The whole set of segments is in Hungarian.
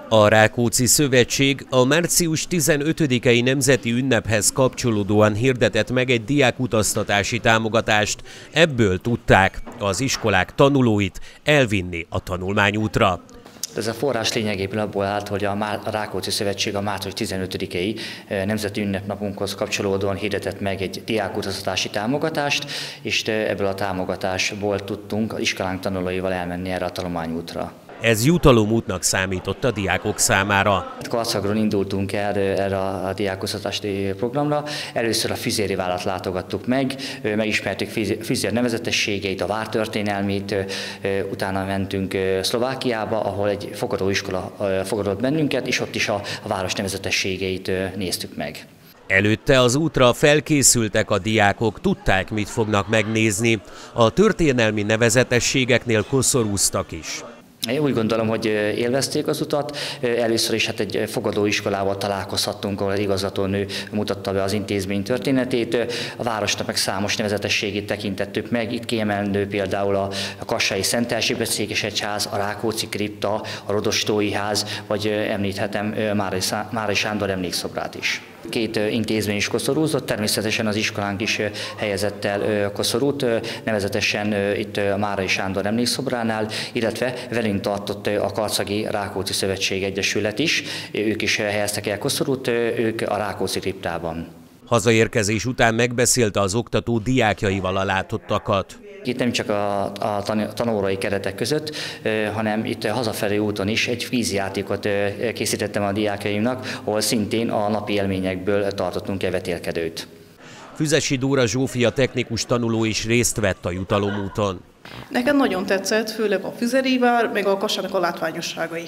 A Rákóczi Szövetség a március 15-i nemzeti ünnephez kapcsolódóan hirdetett meg egy diákutaztatási támogatást. Ebből tudták az iskolák tanulóit elvinni a tanulmányútra. Ez a forrás lényegében abból állt, hogy a Rákóczi Szövetség a március 15-i nemzeti ünnepnapunkhoz kapcsolódóan hirdetett meg egy diákutaztatási támogatást, és ebből a támogatásból tudtunk az iskolánk tanulóival elmenni erre a tanulmányútra. Ez jutalomútnak számított a diákok számára. Karcagról indultunk erre a diákutaztatási programra. Először a Füzéri várat látogattuk meg, megismertük Füzér nevezetességeit, a vártörténelmét, utána mentünk Szlovákiába, ahol egy fogadóiskola fogadott bennünket, és ott is a város nevezetességeit néztük meg. Előtte az útra felkészültek a diákok, tudták, mit fognak megnézni. A történelmi nevezetességeknél koszorúztak is. Én úgy gondolom, hogy élvezték az utat. Először is egy fogadóiskolával találkozhattunk, ahol az igazgatónő mutatta be az intézmény történetét. A városnak meg számos nevezetességét tekintettük meg. Itt kiemelendő például a Kassai Szent Erzsébet székesegyház, a Rákóczi kripta, a Rodostói ház, vagy említhetem Márai Sándor emlékszobrát is. Két intézmény is koszorúzott, természetesen az iskolánk is helyezett el koszorút, nevezetesen itt a Márai Sándor emlékszobránál, illetve velünk tartott a Karcagi Rákóczi Szövetség Egyesület is, ők is helyeztek el koszorút, ők a Rákóczi kriptában. Hazaérkezés után megbeszélte az oktató diákjaival a látottakat. Itt nem csak a tanórai keretek között, hanem itt hazafelé úton is egy vízjátékot készítettem a diákjaimnak, ahol szintén a napi élményekből tartottunk el vetélkedőt. Füzesi Dóra Zsófia technikus tanuló is részt vett a jutalomúton. Nekem nagyon tetszett, főleg a Füzeri vár, meg a Kassának a látványosságai.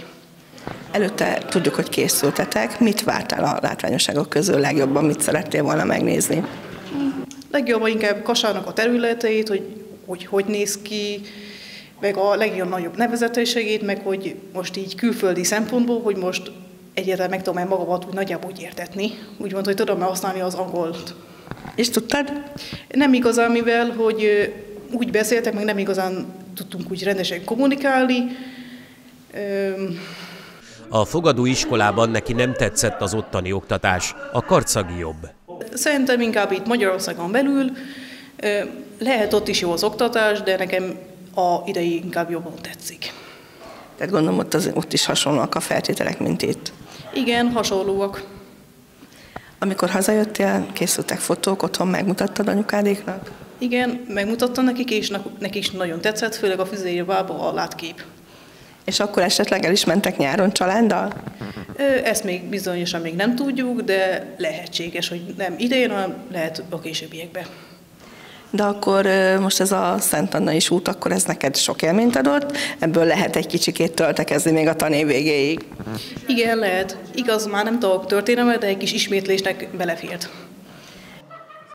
Előtte tudjuk, hogy készültetek. Mit vártál a látványosságok közül legjobban, mit szerettél volna megnézni? Legjobban inkább Kassának a területeit, hogy néz ki, meg a legnagyobb nevezetességét, meg hogy most így külföldi szempontból, hogy most egyáltalán meg tudom magamat úgy nagyjából úgy értetni. Úgymond, hogy tudom használni az angolt. És tudtad? Nem igazán, mivel hogy úgy beszéltek, meg nem igazán tudtunk úgy rendesen kommunikálni. A fogadóiskolában neki nem tetszett az ottani oktatás, a karcagi jobb. Szerintem inkább itt Magyarországon belül, lehet ott is jó az oktatás, de nekem a idei inkább jobban tetszik. Tehát gondolom, ott is hasonlóak a feltételek, mint itt. Igen, hasonlóak. Amikor hazajöttél, készültek fotók, otthon megmutattad anyukádéknak? Igen, megmutattam nekik, és nekik is nagyon tetszett, főleg a Füzéri várba a látkép. És akkor esetleg el is mentek nyáron családdal? Ezt még bizonyosan még nem tudjuk, de lehetséges, hogy nem idején, hanem lehet a későbbiekben. De akkor most ez a Szent Annai út, akkor ez neked sok élményt adott, ebből lehet egy kicsikét töltekezni még a tanév végéig. Igen, lehet. Igaz, már nem tudok történelmet, de egy kis ismétlésnek belefért.